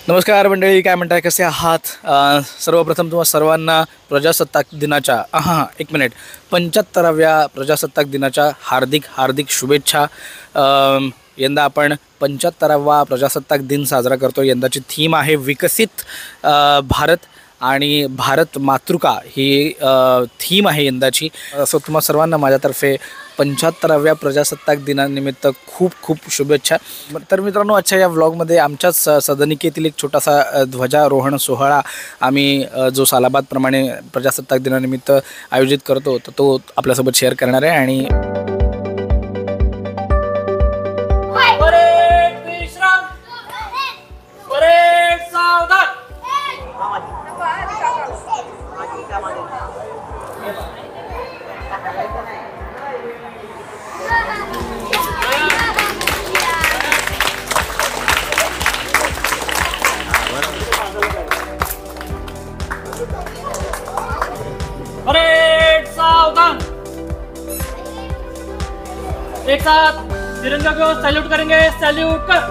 नमस्कार मंडळी, काय म्हणताय, कसे आहात? सर्वप्रथम तुम्हा सर्वांना प्रजासत्ताक दिनाच्या 75व्या प्रजासत्ताक दिनाच्या हार्दिक हार्दिक शुभेच्छा। यंदा आपण 75वा प्रजासत्ताक दिन साजरा करतो। यंदाची थीम आहे विकसित भारत आणि भारत मातृका ही थीम आहे यंदाची। असं तुम्हा सर्वांना माझ्यातर्फे 75व्या प्रजासत्ताक दिनानिमित्त खूप खूप शुभेच्छा। तर मित्रांनो, आजच्या या व्लॉगमध्ये आमच्याच सदनिकेतील एक छोटासा ध्वजारोहण सोहळा आम्ही जो सालाबादप्रमाणे प्रजासत्ताक दिनानिमित्त आयोजित करतो तर तो आपल्यासोबत शेअर करणार आहे। आणि एक साथ तिरंगा को सैल्यूट करेंगे। सैल्यूट कर।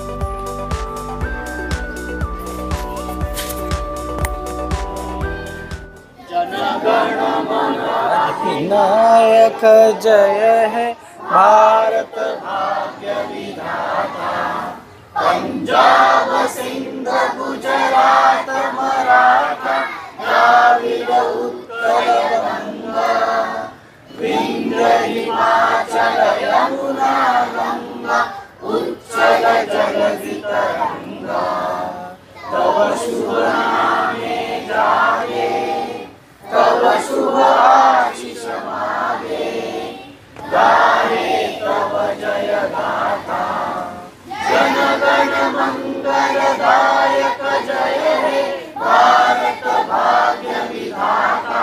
जनगण मन अधिनायक जय है भारत भाग्य विधाता। पंजाब सिंध गुजरात मराठा द्राविड उत्कल गंगा विंध्य हिमाचल यमुना गंगा उच्चल जलधि तरंगा। तव शुभ नामे जागे, तव शुभ आशीष मागे, गाहे तव जय गाथा। जनगण मंगलदायक जय हे भारत भाग्य विधाता।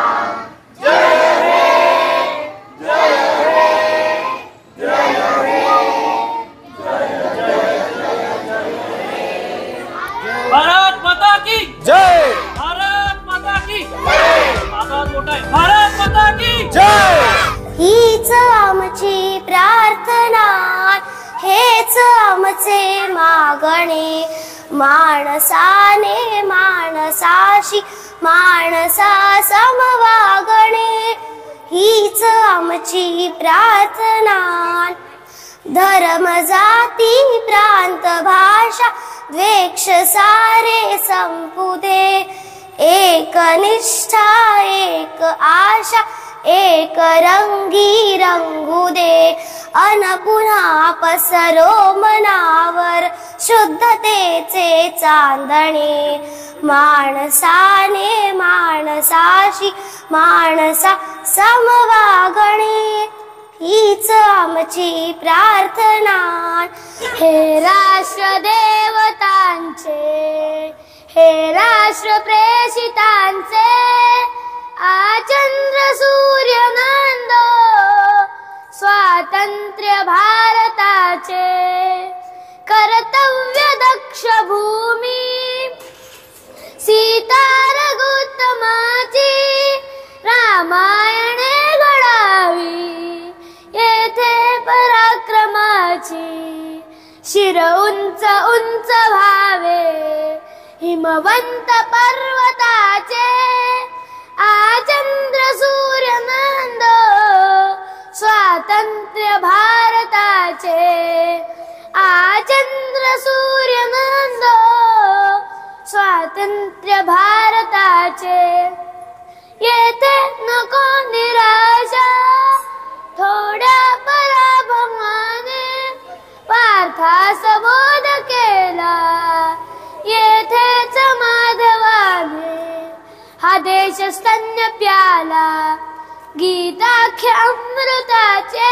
भारत माता की जय, भारत माता की जय। आवाज मोठा आहे, भारत माता की जय। हीच आमची प्रार्थना, हेच आमचे मागणे। माणसाने माणसाशी माणसा समवागणे, हीच आमची प्रार्थना। धर्म जाती प्रांत भाषा द्वेष सारे संपू दे। एक निष्ठा एक आशा एक रंगी रंगू दे। अन पुन्हा पसरो मनावर शुद्धतेचे चांदणे। माणसाने माणसाशी माणसा समवागणे, हीच आमची प्रार्थना। हे राष्ट्र देवतांचे, हे राष्ट्र प्रेषितांचे, आचंद्र सूर्य नंदो स्वातंत्र्य भारताचे। कर्तव्य दक्ष भूमी सीता रघुत्तमाची रामायणे घडावी। येथे पराक्रमाची शिर उंच उंच व्हावे। हिमवंत पर्वताचे आचंद्र सूर्य नंदो स्वातंत्र्य भारताचे। आचंद्र सूर्य नंदो स्वातंत्र्य भारताचे। येथे नको निराशा, थोड्या पराभवाने पार्थास बोध केला। येथेच माधवाने हा देश स्तन्य प्याला। गीताख्य अमृताचे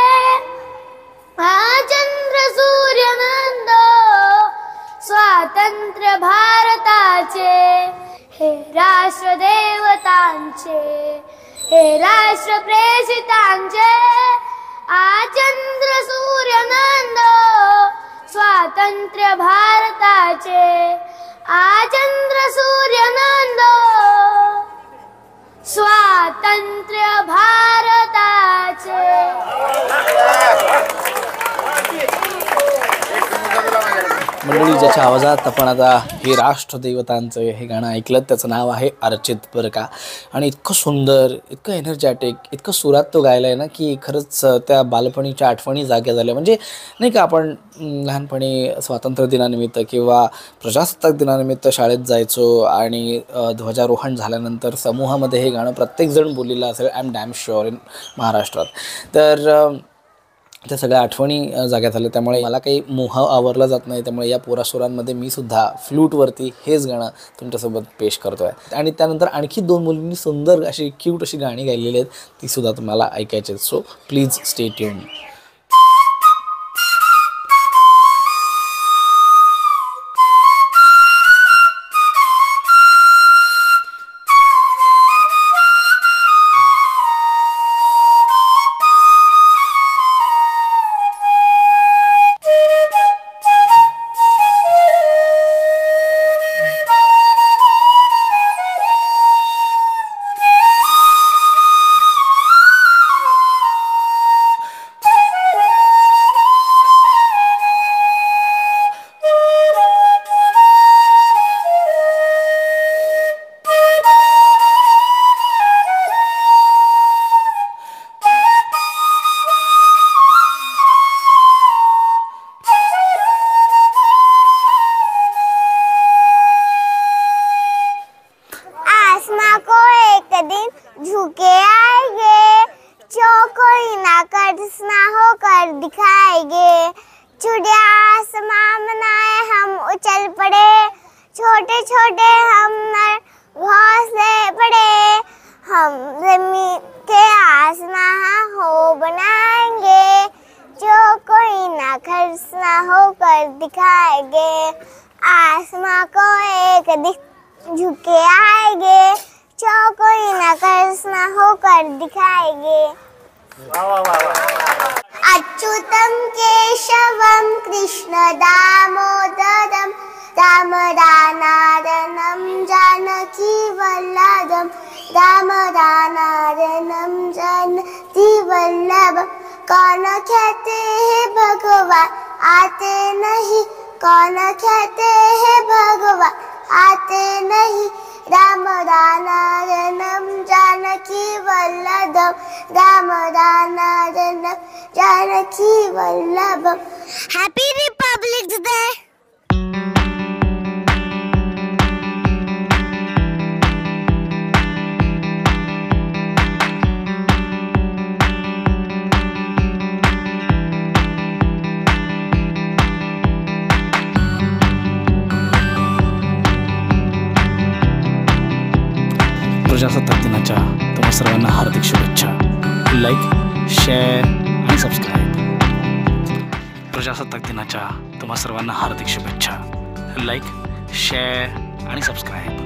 आचंद्र सूर्य नंदो स्वातंत्र्य भारताचे। हे राष्ट्र देवतांचे, हे राष्ट्र प्रेषितांचे, आचंद्र सूर्य नंदो स्वातंत्र्य भारताचे। आचंद्र सूर्य नंदो स्वातंत्र्य भारताचे। मंडळी ज्याच्या आवाजात आपण आता हे राष्ट्रदेवतांचं हे गाणं ऐकलं त्याचं नाव आहे अर्चित बरं का. आणि इतकं सुंदर, इतकं एनर्जॅटिक, इतकं सुरात तो गायला आहे ना की खरंच त्या बालपणीच्या आठवणी जाग्या झाल्या. म्हणजे नाही का आपण लहानपणी स्वातंत्र्य दिनानिमित्त किंवा प्रजासत्ताक दिनानिमित्त शाळेत जायचो आणि ध्वजारोहण झाल्यानंतर समूहामध्ये हे गाणं प्रत्येकजण बोललेलं असेल, I am damn sure in महाराष्ट्रात. तर त्या सगळ्या आठवणी जाग्या झाल्या. त्यामुळे मला काही मोह आवरला जात नाही. त्यामुळे या पोरासुरांमध्ये मी सुद्धा फ्लूटवरती हेच गाणं तुमच्यासोबत पेश करतो आहे. आणि त्यानंतर आणखी 2 मुलींनी सुंदर अशी क्यूट अशी गाणी गायलेली आहेत, तीसुद्धा तुम्हाला ऐकायची आहेत. So please stay tuned. झुके आएंगे, जो कोई ना कर्सना होकर दिखाएंगे। चिड़िया आसमां बनाए हम उछल पड़े, छोटे छोटे हम नर घोंसले पड़े। हम ज़मीन के आसमां हो बनाएंगे, जो कोई ना कर्सना होकर दिखाएंगे। आसमां को एक दिन झुके आएंगे, जो कोई न कर्सना होकर दिखाएंगे। अच्युतम केशवम कृष्ण दामोदरम रामदानादनम जानकी वल्लभम रामदानादनम जानकी वल्लभम। कौन कहते हैं भगवान आते नहीं, कौन कहते हैं भगवान आते नहीं। रामदानादनम जानकी वल्लभम रामदानादनम जानकी वल्लभम। Happy republic day. प्रजासत्ताक दिनाच्या तुम्हा सर्वांना हार्दिक शुभेच्छा. लाईक, शेअर आणि सबस्क्राईब. प्रजासत्ताक दिनाच्या तुम्हा सर्वांना हार्दिक शुभेच्छा. लाईक, शेअर आणि सबस्क्राईब.